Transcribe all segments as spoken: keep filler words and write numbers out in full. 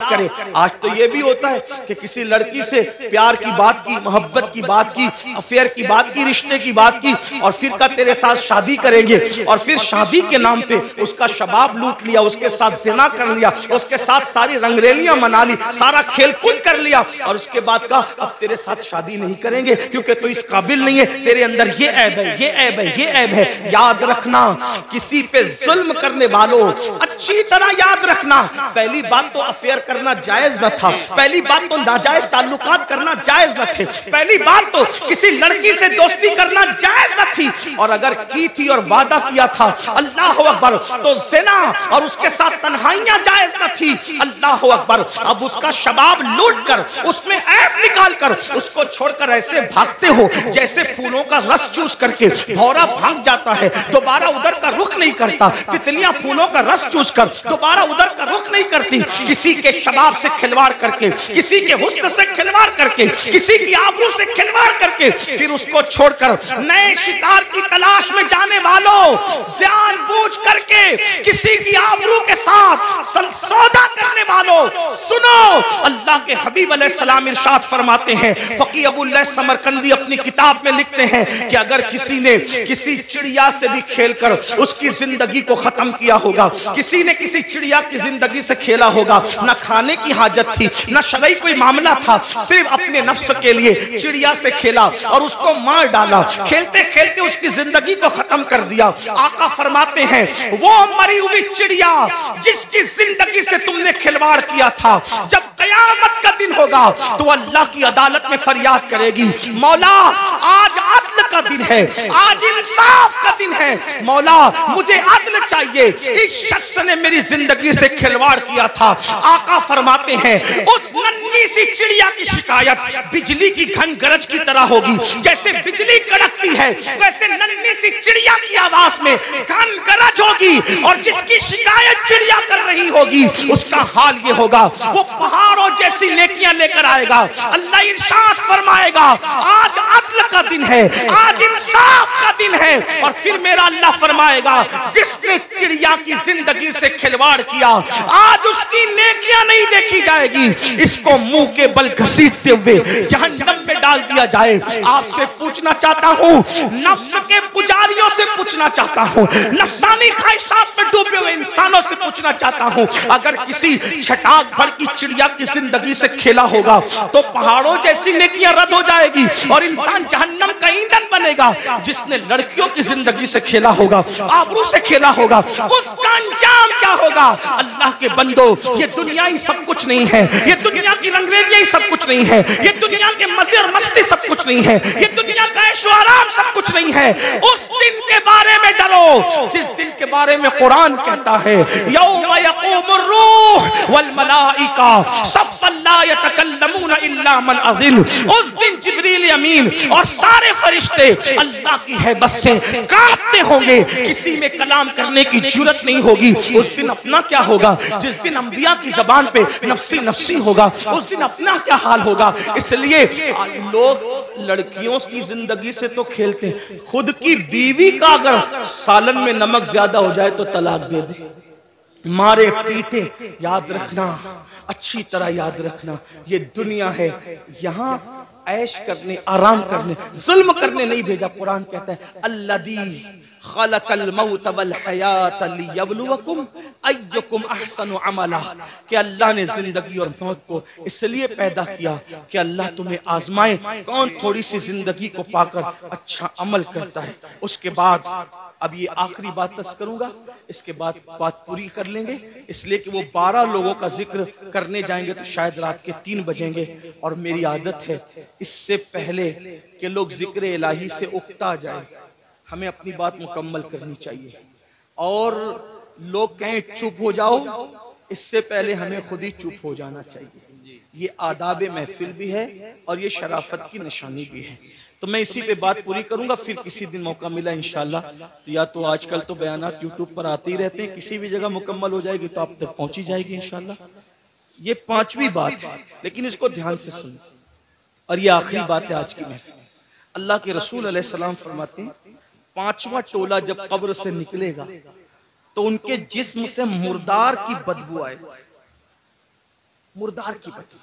करे। आज तो ये भी होता है कि किसी लड़की से प्यार की बात की, मोहब्बत की बात की, अफेयर की बात की, रिश्ते की बात की, और फिर का तेरे साथ शादी करेंगे, और फिर शादी के नाम पे उसका शबाब लूट लिया, उसके साथ जिना कर लिया, उसके साथ सारी रंगरेलियां मना ली, सारा खेलकूद कर लिया, और उसके बाद का अब तेरे साथ शादी नहीं करेंगे क्योंकि तू इस काबिल नहीं है, तेरे अंदर ये ऐब है, ये ऐब है, ये ऐब है। याद रखना, किसी पे जुल्म करने वालों, अच्छी तरह याद रखना, पहली बात तो अफेयर करना जायज न था, पहली बात तो नाजायज ताल्लुकात करना जायज न थे, पहली बात तो किसी लड़की से दोस्ती करना जायज न थी, और अगर की थी और वादा किया था अल्लाह अकबर तो ज़िना और उसके साथ तन्हाइयां जायज न थी। अल्लाह अकबर, अब उसका शबाब लूट कर, उसमें ऐब निकाल कर उसको छोड़कर ऐसे भागते हो जैसे फूलों का रस चूस करके भौरा भाग जाता है, दोबारा उधर का रुख नहीं करता। तितलियां फूलों का रस चूस कर दोबारा उधर का रुख नहीं करती। किसी के शबाब से खिलवाड़ करके, किसी के हुस्न से खिलवाड़ करके, किसी की आबरू से खिलवाड़ करके फिर उसको छोड़कर नए शिकार की तलाश में जाने वालों, जानबूझ करके किसी की आबरू के साथ सौदा करने वालों, सुनो, अल्लाह के हबीब अलैहिस्सलाम इरशाद फरमाते हैं, फकीह अबूल समरकंदी अपनी किताब में लिखते हैं कि अगर किसी ने किसी चिड़िया से भी खेलकर उसकी जिंदगी को खत्म किया होगा, किसी ने किसी चिड़िया की जिंदगी से खेला होगा, न खाने की हाजत थी, न शरई कोई मामला था, सिर्फ अपने नफ्स के लिए चिड़िया से खेला और उसको मार डाला, खेलते खेलते उसकी जिंदगी को खत्म कर दिया। आका फरमाते हैं, वो मरी हुई चिड़िया जिसकी जिंदगी से तुमने खिलवाड़ किया था, जब कयामत का दिन होगा तो अल्लाह की अदालत में फरियाद करेगी, मौला आज अदल का दिन है, आज इंसाफ का दिन है, मौला मुझे अदल चाहिए, इस शख्स ने मेरी जिंदगी से खिलवाड़ किया था। आका फरमाते हैं, उस नन्ही सी चिड़िया की शिकायत बिजली की घन गरज की तरह होगी, जैसे बिजली कड़कती है वैसे नन्ही सी चिड़िया की आवाज में घन गरज होगी, और जिसकी शिकायत चिड़िया कर रही होगी उसका हाल ये होगा, वो पहाड़ों जैसी नेकियां लेकर आएगा। अल्लाह इरशाद फरमाएगा, आज अदल का दिन है, आज इंसाफ का दिन है, और फिर मेरा अल्लाह फरमाएगा, जिसने चिड़िया की जिंदगी से खिलवाड़ किया आज उसकी नेकियां नहीं देखी जाएगी, इसको मुंह के बल घसीटते हुए जहन्नम में डाल दिया जाए। आपसे पूछना चाहता हूं, नफ्स के पुजारियों से पूछना चाहता हूं, नफसानी ख्वाहिशात में डूबे हुए इंसानों से पूछना चाहता हूं, अगर किसी छटाक भर की चिड़िया की जिंदगी से खेला होगा तो पहाड़ों जैसी नेकियां रद्द हो जाएगी और इंसान जहन्नम का ईंधन बनेगा। जिसने लड़कियों की जिंदगी से खेला होगा, आबरू से खेला होगा, उसका अंजाम क्या होगा? अल्लाह के बंदो, ये दुनिया ही सब कुछ नहीं है, ये दुनिया की रंगरेलियां ही सब कुछ नहीं है, ये दुनिया के मजे और मस्ती सब कुछ नहीं है, ये दुनिया का ऐशो आराम सब कुछ नहीं है। उस दिन के बारे में डरो जिस दिन के बारे में कुरान कहता है, यौम यक़ूमुर रूह वल मलाइका सफ़्फ़न ला यतकल्लमूना इल्ला मन अज़िन। उस दिन जिब्रील अमीन और सारे फरिश्ते अल्लाह की हैबत से कांपते होंगे, किसी में कलाम करने की जुर्रत नहीं होगी। उस दिन अपना क्या होगा? जिस दिन अंबिया की जबान पे नफ्सी नफ्सी होगा, उस दिन अपना क्या हाल होगा? इसलिए लोग लड़कियों की जिंदगी से तो खेलते हैं, खुद की बीवी का अगर सालन में नमक ज्यादा हो जाए तो तलाक दे दे, मारे पीटे। याद रखना, अच्छी तरह याद रखना, ये दुनिया है, यहाँ ऐश करने, आराम करने, जुल्म करने नहीं भेजा। कुरान कहता है, अल्लज़ी खलक़ल मौत वल हयात लियब्लुवकुम अय्युकुम अहसनु अमला, कि अल्लाह ने जिंदगी और मौत को इसलिए पैदा किया कि अल्लाह तुम्हें आजमाए कौन थोड़ी सी जिंदगी को पाकर अच्छा अमल करता है। उसके बाद अब ये आखिरी बात तस करूंगा, इसके बाद बात पूरी कर लेंगे, इसलिए कि वो बारह लोगों का जिक्र करने जाएंगे तो शायद रात के तीन बजेंगे, और मेरी आदत है इससे पहले कि लोग जिक्र इलाही से उकता जाए, हमें अपनी बात मुकम्मल करनी चाहिए। और लोग कहें चुप हो जाओ, इससे पहले हमें खुद ही चुप हो जाना चाहिए। ये आदाब महफिल भी है और ये शराफत की निशानी भी है। तो मैं इसी पे बात पूरी करूंगा, फिर किसी दिन मौका मिला इंशाल्लाह, तो या तो आजकल तो बयानात यूट्यूब पर आते ही रहते हैं, किसी भी जगह मुकम्मल हो जाएगी तो आप तक पहुंची जाएगी इंशाल्लाह। ये पांचवी बात है, लेकिन इसको ध्यान से सुन, और ये आखिरी बात है आज की महफिल। अल्लाह के रसूल अलैहिस्सलाम फरमाते हैं, पांचवा टोला जब कब्र से निकलेगा तो उनके जिस्म से मुर्दार की बदबू आए। मुर्दार की बदबू,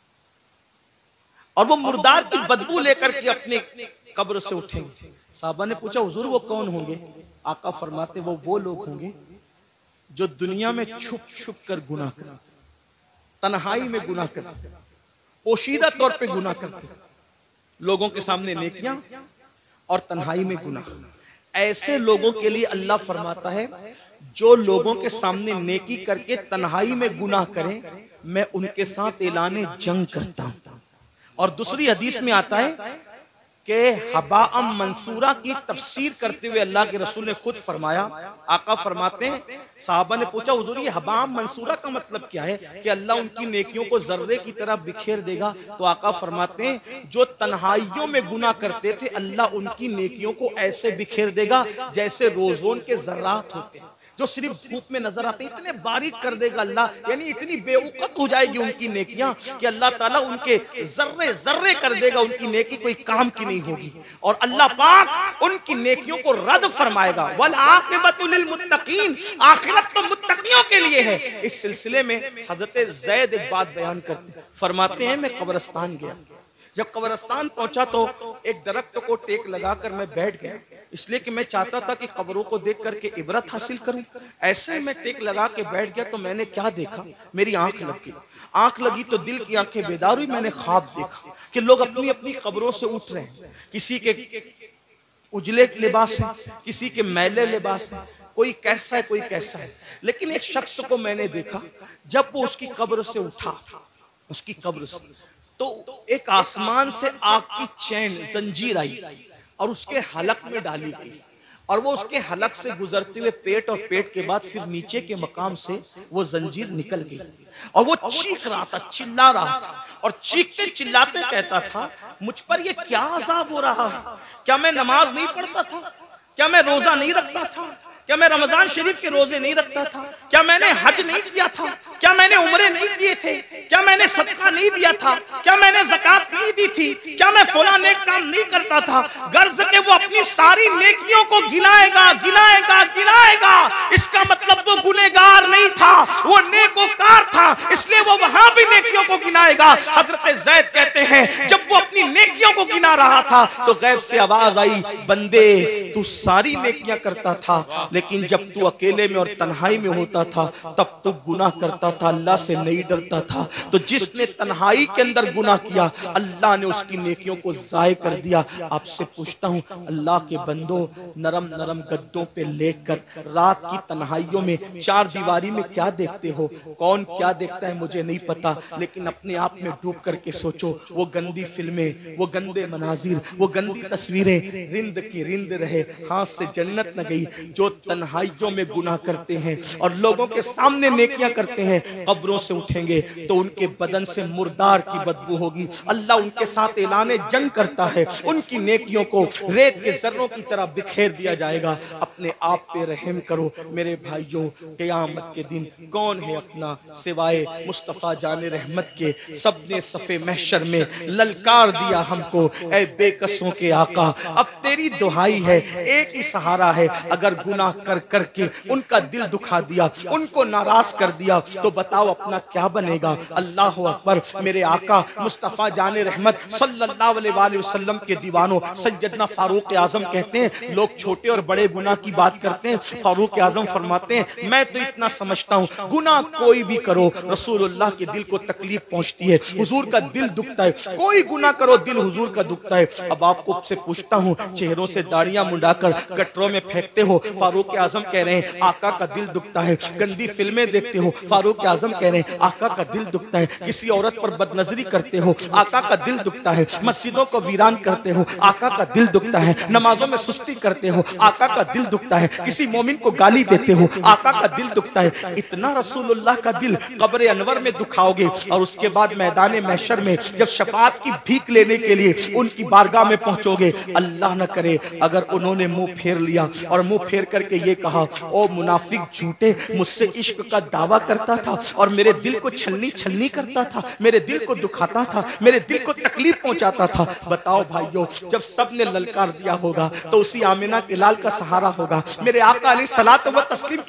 और वो मुर्दार की बदबू लेकर के अपने कब्र से उठेंगे। साहबा ने पूछा हुजूर वो कौन होंगे? आका फरमाते वो वो लोग होंगे जो दुनिया में छुप छुप कर गुनाह करते, तन्हाई में गुनाह करते, पोशीदा तौर पे गुनाह करते, लोगों के सामने नेकियां और तन्हाई में गुनाह। ऐसे लोगों के लिए अल्लाह फरमाता है जो लोगों के सामने नेकी करके तन्हाई में गुनाह करें, मैं उनके साथ ऐलाने जंग करता हूं। और दूसरी हदीस में आता है कि हबाअम मंसूरा की तफसीर करते हुए अल्लाह के रसूल ने खुद फरमाया, आका फरमाते हैं, साहबा ने पूछा हुजूर ये हबाअम मंसूरा का मतलब क्या है? कि अल्लाह उनकी नेकियों को जर्रे की तरह बिखेर देगा। तो आका फरमाते हैं जो तन्हाइयों में गुनाह करते थे अल्लाह उनकी नेकियों को ऐसे बिखेर देगा जैसे रोजोन के जर्रात होते हैं जो सिर्फ धूप में नजर आते हैं, इतने बारीक कर देगा अल्लाह, यानी इतनी बेवकूफ हो जाएगी उनकी नेकियां कि अल्लाह ताला उनके जर्रे जर्रे कर देगा, उनकी नेकी कोई काम की नहीं होगी। और अल्लाह पाक उनकी नेकियों को रद्द फरमाएगा। वल आक़िबतु लिल मुत्तकीन, आखिरत तो मुत्तकियों के लिए है। इस सिलसिले में हजरत ज़ैद एक बात बयान करते, फरमाते हैं मैं कब्रिस्तान गया, जब कब्रिस्तान पहुंचा तो एक दरख्त को टेक लगाकर मैं बैठ गया, इसलिए कि मैं चाहता था कि कब्रों को देख करके इबरत हासिल करूं। ऐसे मैं टेक लगा के बैठ गया तो मैंने क्या देखा, मेरी आंख लगी, आंख लगी तो दिल की आंखें बेदार हुई। मैंने ख्वाब देखा कि लोग अपनी अपनी कब्रों से उठ रहे हैं, किसी के उजले लिबास है, किसी के मैले लिबास है, कोई कैसा है कोई कैसा है। लेकिन एक शख्स को मैंने देखा जब वो उसकी कब्र से उठा, उसकी कब्र से तो एक आसमान से आग की चैन जंजीर आई और उसके हलक में डाली गई, और वो उसके हलक से गुजरते हुए पेट, और पेट के बाद फिर नीचे के मकाम से वो जंजीर निकल गई, और वो चीख रहा था, चिल्ला रहा था, और चीखते चिल्लाते कहता था मुझ पर ये क्या अजाब हो रहा है? क्या मैं नमाज नहीं पढ़ता था? क्या मैं रोजा नहीं रखता था? क्या मैं रमजान शरीफ के रोजे नहीं रखता था? क्या मैंने हज नहीं किया था? क्या मैंने उम्रे नहीं किए थे? क्या मैंने सदका नहीं दिया था? क्या मैंने ज़कात नहीं दी थी? क्या मैं फला नेक काम नहीं करता था? गर्ज के वो अपनी सारी नेकियों को गिनाएगा गिनाएगा गिनाएगा, इसका मतलब वो गुनहगार नहीं था, वो नेकोकार था, इसलिए वो वहां भी नेकियों को गिनाएगा। हजरत ज़ैद कहते हैं जब वो अपनी नेकियों को गिना रहा था तो गैब से आवाज आई, बंदे तू सारी नेकियां करता था, लेकिन जब तू अकेले में और तन्हाई में होता था तब तू गुनाह करता था, अल्लाह से नहीं डरता था। तो जिसने तन्हाई के अंदर गुनाह किया अल्लाह ने उसकी नेकियों को ज़ाय कर दिया। आपसे पूछता हूँ अल्लाह के बंदो, नरम नरम गद्दों पे लेटकर रात की तन्हाइयों में चार दीवारी में क्या देखते हो? कौन क्या देखता है मुझे नहीं पता, लेकिन अपने आप में डूब करके सोचो, वो गंदी फिल्में, वो गंदे मनाजिर, वो गंदी तस्वीरें, रिंद की रिंद रहे, हाथ से जन्नत न गई। जो तन्हाइयों में गुनाह करते हैं और लोगों के सामने नेकियां करते हैं, कब्रों से उठेंगे तो उनके बदन से मुर्दार की बदबू होगी। अल्लाह उनके साथ ऐलाने जंग करता है, उनकी नेकियों को रेत के जर्रों की तरह बिखेर दिया जाएगा। अपने आप पे रहम करो मेरे भाइयों, क़यामत के दिन कौन है अपना सिवाय मुस्तफ़ा जाने रहमत के। सबने सफ़े महशर में ललकार दिया हमको, ऐ बेकसों के आका अब तेरी दुहाई है, एक ही सहारा है। अगर गुनाह कर करके उनका दिल दुखा दिया, उनको नाराज कर दिया, तो बताओ अपना क्या बनेगा। अल्लाह अकबर। मेरे आका मुस्तफ़ा जाने रहमत सल्लल्लाहु अलैहि वसल्लम के दीवानों, सैयदना फारूक आजम कहते हैं, लोग छोटे और बड़े गुनाह की बात करते हैं, फारूक आजम फरमाते हैं मैं तो इतना समझता हूँ गुनाह कोई भी करो रसूलुल्लाह के दिल को तकलीफ पहुंचती है, हुजूर का दिल दुखता है। कोई गुनाह करो दिल हुजूर का दुखता है। अब आपको से पूछता हूँ, चेहरों से दाढ़ियां मुंडाकर गटरों में फेंकते हो, फारूक आजम कह रहे हैं आका का दिल दुखता है। गंदी फिल्में देखते हो, फारूक आजम कह रहे हैं आका का दिल दुखता है। किसी औरत पर बदनजरी करते हो, आका का दिल दुखता है। मस्जिदों को वीरान करते हो, आका का दिल दुखता है। नमाजों में सुस्ती करते हो, आका का दिल दुखता है। किसी मोमिन को गाली देते हो, आका का दिल दुखता है। इतना रसूलुल्लाह का दिल कब्र अनवर में दुखाओगे और उसके बाद मैदान महशर में जब शफाअत की भीख लेने के लिए उनकी बारगाह में पहुंचोगे, अल्लाह न करे अगर उन्होंने मुंह फेर लिया और मुंह फेर करके ये कहा, ओ मुनाफिक झूठे, मुझसे इश्क का दावा करता था और मेरे दिल को छलनी छलनी करता था, मेरे दिल को दुखाता था, मेरे दिल को तकलीफ पहुंचाता था। बताओ भाइयों, जब सब ने ललकार दिया होगा तो उसी आमिना के लाल का सहारा होगा। मेरे आका अलैहि सलात व तस्लीम की शफाअत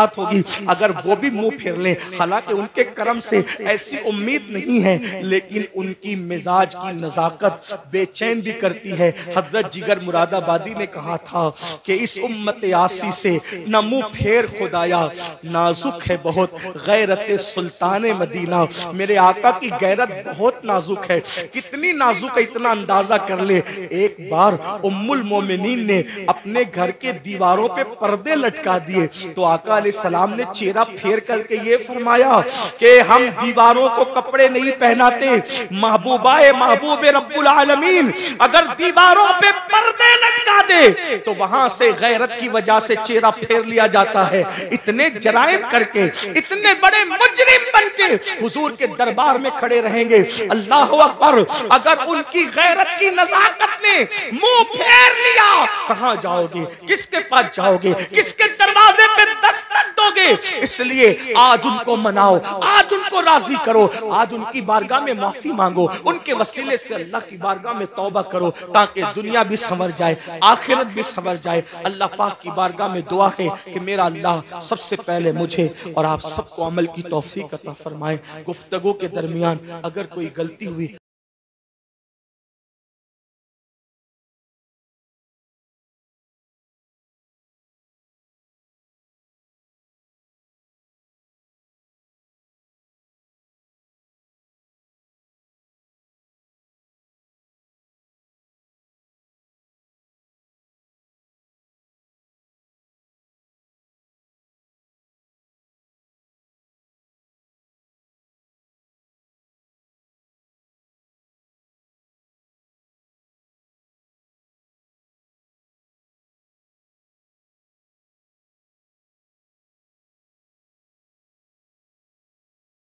बात होगी, अगर वो भी मुंह फेर लें, हालांकि उनके कर्म से ऐसी उम्मीद नहीं है, लेकिन उनकी मिजाज की नजाकत बेचैन भी करती है। हजरत जिगर मुरादाबादी ने कहा था कि इस उम्मत यासी से न मुंह फेर खुदाया, नाजुक है बहुत गैरत सुल्तान मदीना। मेरे आका की गैरत बहुत नाजुक है। कितनी नाजुक है इतना अंदाजा कर ले। एक बार उम्मुल मोमिनीन ने अपने घर के दीवारों पे पर्दे लटका दिए, तो आका अलैहिस्सलाम ने चेहरा फेर करके ये फरमाया कि हम दीवारों को कपड़े नहीं पहनाते, महबूबाए महबूबे रब्बुल आलमीन अगर दीवारों पे पर्दे लटका दे तो वहां से गैरत की वजह से चेहरा फेर लिया जाता है। इतने जराइम करके, इतने बड़े मुजरिम बनके हुजूर के दरबार में खड़े रहेंगे, अल्लाह अकबर। अगर उनकी गैरत की नजाकत ने मुंह फेर लिया, कहां जाओगे, किसके पास जाओगे, किसके दरवाजे पे दस्तक दोगे? इसलिए आज उनको मनाओ, आज उनको राजी करो, आज उनकी बारगाह में माफी मांगो, उनके वसीले से अल्लाह की बारगाह में तौबा करो, ताकि दुनिया भी संवर जाए, आखिरत भी संवर जाए। अल्लाह पाक की बारगाह में दुआ है कि मेरा अल्लाह सबसे पहले मुझे और आप सबको अमल की तौफीक अता फरमाए। गुफ्तगू के दरमियान अगर कोई गलती हुई